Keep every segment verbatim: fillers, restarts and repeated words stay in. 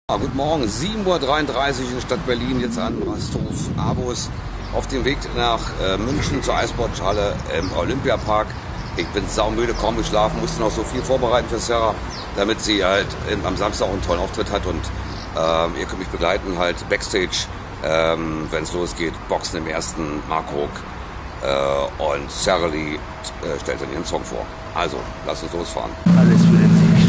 Ja, guten Morgen, sieben Uhr dreiunddreißig in Stadt Berlin, jetzt an Rasthof Avus auf dem Weg nach äh, München zur Eissporthalle im Olympiapark. Ich bin saumüde, kaum geschlafen, musste noch so viel vorbereiten für Sarah, damit sie halt ähm, am Samstag einen tollen Auftritt hat und ähm, ihr könnt mich begleiten halt Backstage, ähm, wenn es losgeht, Boxen im ersten, Mark Ruck äh, und Sarah Lee äh, stellt dann ihren Song vor. Also, lasst uns losfahren. Alles für den Sieg.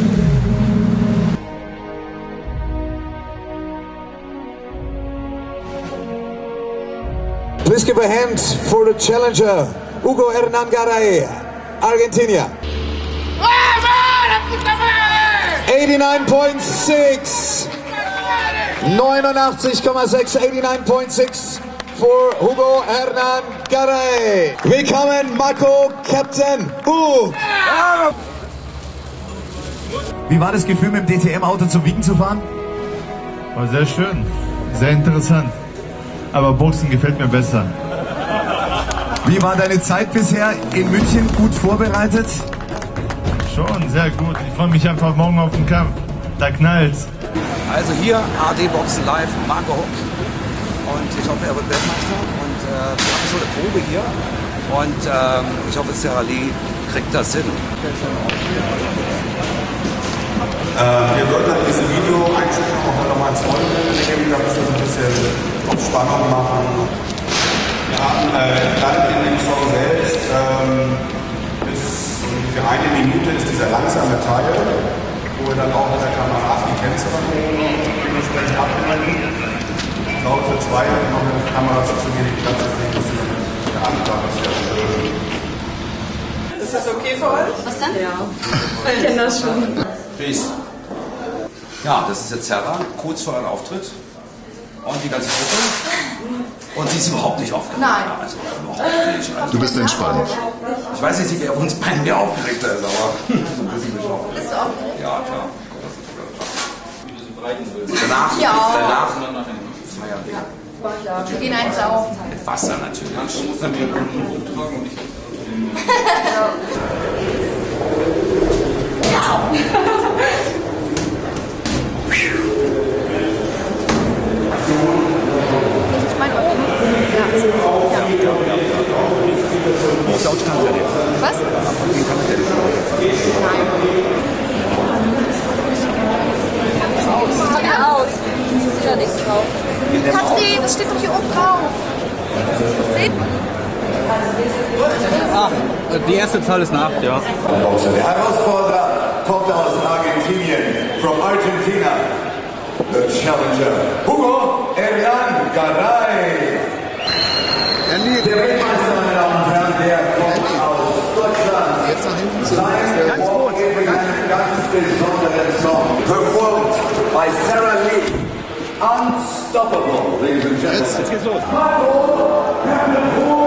Please give a hand for the challenger, Hugo Hernan Garay, Argentina. neunundachtzig Komma sechs. neunundachtzig Komma sechs, neunundachtzig Komma sechs for Hugo Hernan Garay. Willkommen, Marco, Captain U. Wie war das Gefühl, mit dem D T M-Auto zum Wiegen zu fahren? War sehr schön, sehr interessant. Aber Boxen gefällt mir besser. Wie war deine Zeit bisher in München? Gut vorbereitet? Schon, sehr gut. Ich freue mich einfach morgen auf den Kampf. Da knallt's. Also hier A D Boxen Live, Marco Huck. Und ich hoffe, er wird Weltmeister. Und äh, wir haben so eine Probe hier. Und ähm, ich hoffe, Sarah Lee kriegt das hin. Äh, wir würden an diesem Video eigentlich auch nochmal ins Rollenbild nehmen, damit wir so ein bisschen auf Spannung machen. Wir haben äh, dann in dem Song selbst ähm, bis ungefähr eine Minute ist dieser langsame Teil, wo wir dann auch mit der Kamera die Tänzerin dementsprechend abbilden. Ich glaube, für zwei noch mit der Kamera zu gehen, die ganze sehen, dass der Antrag ist ja schön. Ist das okay für euch? Was denn? Ja. Ich kenne das schon. Peace. Ja, das ist jetzt Sarah, kurz vor ihrem Auftritt. Und die ganze Gruppe. Und sie ist überhaupt nicht aufgeregt. Nein. Also überhaupt nicht. Also, Du bist entspannt. ich weiß jetzt nicht, wer von uns beiden mehr aufgeregt ist, aber so ein bisschen bin ich aufgeregt. Bist du aufgeregt? Ja, klar. Danach, Ja. danach feiern wir. Ja. Wir gehen eins auf. Mit Wasser natürlich. Ich meine, ja. Auf Deutsch kannst du ja nicht. Was? Den kann ich ja nicht. Nein. Sieht aus. Sieht da nichts drauf. Katrin, das steht doch hier oben drauf. Seht? Ach, die erste Zahl ist eine acht, ja. Der Herausforderer kommt aus Argentinien, from Argentina. The challenger, Hugo Hernan Garay. Der Weltmeister, meine Damen und Herren, der kommt aus Deutschland. Jetzt nach hinten zu. Ganz kurz. Einen ganz besonderen Song. Performed by Sarah Lee. Unstoppable, ladies and gentlemen. Jetzt geht's los. Marco Hernan.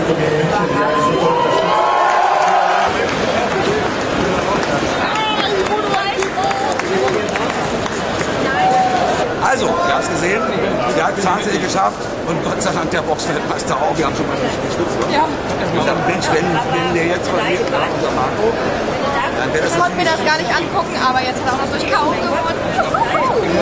Also, ihr habt es gesehen, wir haben es tatsächlich geschafft und Gott sei Dank der Boxweltmeister auch. Wir haben schon mal unterstützt. Ja. Und dann, Mensch, wenn, wenn der jetzt verliert, unser Marco, dann wäre das. Ich konnte mir das gar nicht angucken, aber jetzt hat er auch noch durch K O gewonnen.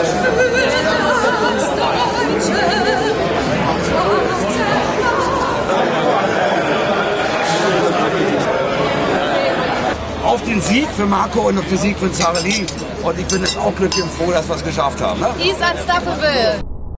Auf den Sieg für Marco und auf den Sieg für Zara Lee. Und ich bin jetzt auch glücklich und froh, dass wir es geschafft haben. Ne? He's unstoppable.